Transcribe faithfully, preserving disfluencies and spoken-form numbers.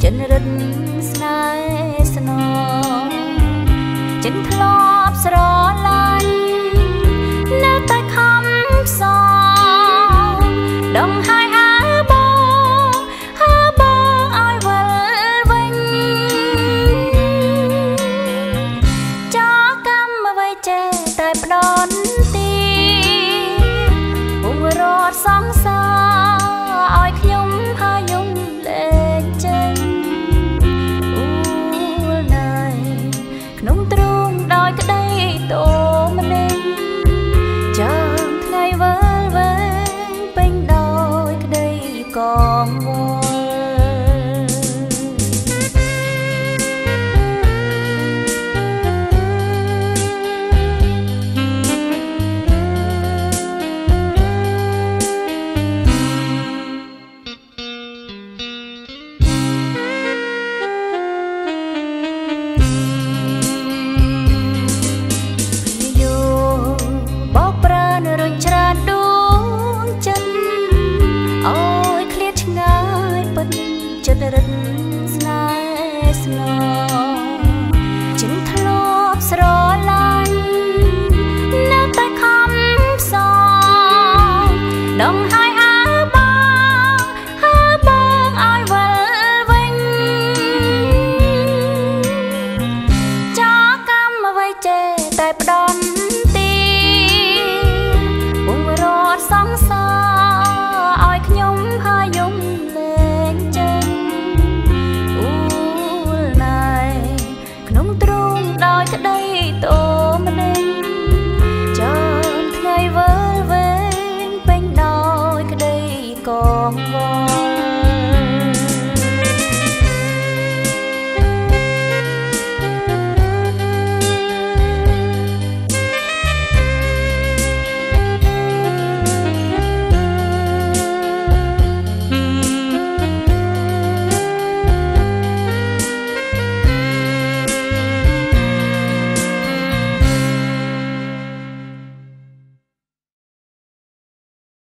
ចិនរិទ្ធស្នេហ៍ស្នងចិនធ្លាប់ស្រឡាញ់នៅតែខំផ្សងដងហើយអើបងអើបងឲ្យវិលវិញចោលកម្មអ្វីចេះតែផ្ដន់ទីពងរត់សងសាឲ្យខ្ញុំហើយយំលេងចេញអូលណៃក្នុងទ្រូងដោយក្តីតោម្នេញចាំថ្ងៃវិលវែងពេញដោយក្តីកងវល់ចិត្តរិទ្ធស្នេហ៍ស្នងចិនធ្លាប់ស្រឡាញ់នៅតែខំផ្សងដងហើយអើបងអើបងឲ្យវិលវិញចោលកម្មអ្វីចេះតែផ្ដន់ទីពងរត់សងសាឲ្យខ្ញុំហើយយំក្តីតោម្នេញចាំថ្ងៃវិលវែងពេញដោយក្តីកងវល់